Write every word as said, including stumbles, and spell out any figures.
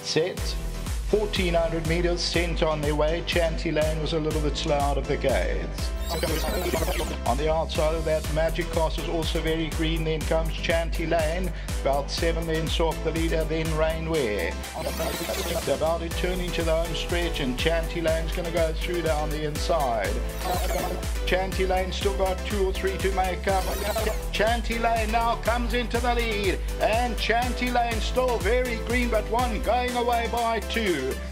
set. fourteen hundred metres, sent on their way. Chanty Lane was a little bit slow out of the gates. On the outside of that, Magic Castle is also very green. Then comes Chanty Lane, about seven lengths off the leader, then Rainwear. They're about to turn into the home stretch, and Chanty Lane's going to go through down the inside. Chanty Lane still got two or three to make up. Chanty Lane now comes into the lead, and Chanty Lane still very green, but one going away by two.